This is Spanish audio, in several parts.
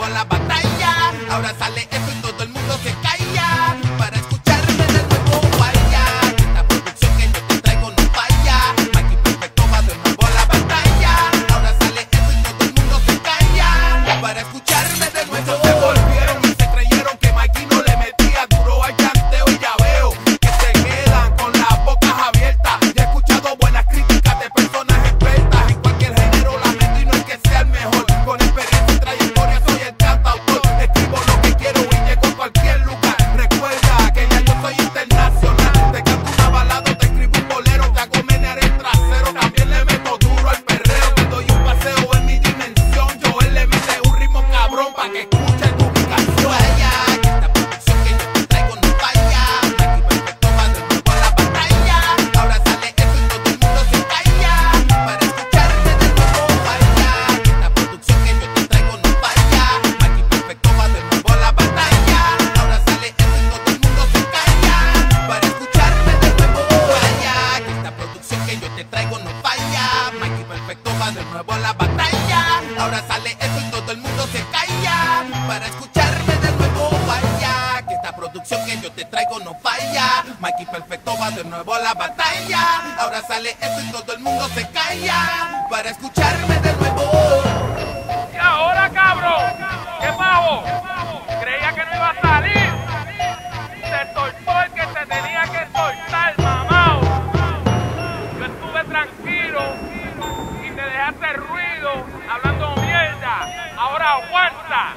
a la batalla. Ahora sale esto y todo el mundo se calla para escucharme de nuevo. Vaya, esta producción que yo te traigo no falla. Mikey Perfecto va de nuevo a la batalla. Ahora sale esto y todo el mundo se calla para escucharme de nuevo. Se volvieron y se creyeron que Mikey no le metía duro al chanteo y ya veo que se quedan con las bocas abiertas. Ya he escuchado buenas críticas de personas expertas en cualquier género, lamento y no es que sea el mejor. Con experiencia y trayectoria soy el cantautor. Escribo lo que quiero y llego a cualquier lugar. Recuerda que ya yo soy internacional. Te canto una balada, te escribo un bolero, te hago menear el trasero. También le meto duro al perreo, te doy un paseo en mi dimensión. Joel le mete un ritmo cabrón pa' que escuche tu ubicación. Vaya, que esta producción que yo te traigo no falla. Mikey Perfecto va de nuevo a la batalla. Ahora sale esto y todo el mundo se calla para escucharme de nuevo. Vaya, que esta producción que yo te traigo no falla. Mikey Perfecto va de nuevo a la batalla. Ahora sale esto y todo el mundo se calla para escucharme de nuevo. Vaya, que esta producción que yo te traigo no falla. Mikey Perfecto va de nuevo a la batalla. Ahora sale esto y todo el mundo se calla para escucharme de nuevo. Vaya, que esta producción que yo te traigo no falla. Mikey Perfecto va de nuevo a la batalla. Ahora sale esto y todo el mundo se calla para escucharme de nuevo. ¿Y ahora, cabrón? ¿Qué pavo? Creía que no iba a salir. Se soltó el que se tenía que soltar, mamao. Yo estuve tranquilo y te dejé hacer ruido hablando mierda. Ahora aguanta.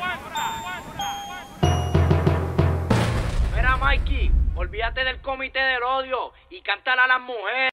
Mira, Mikey, olvídate del comité del odio y cántala a las mujeres.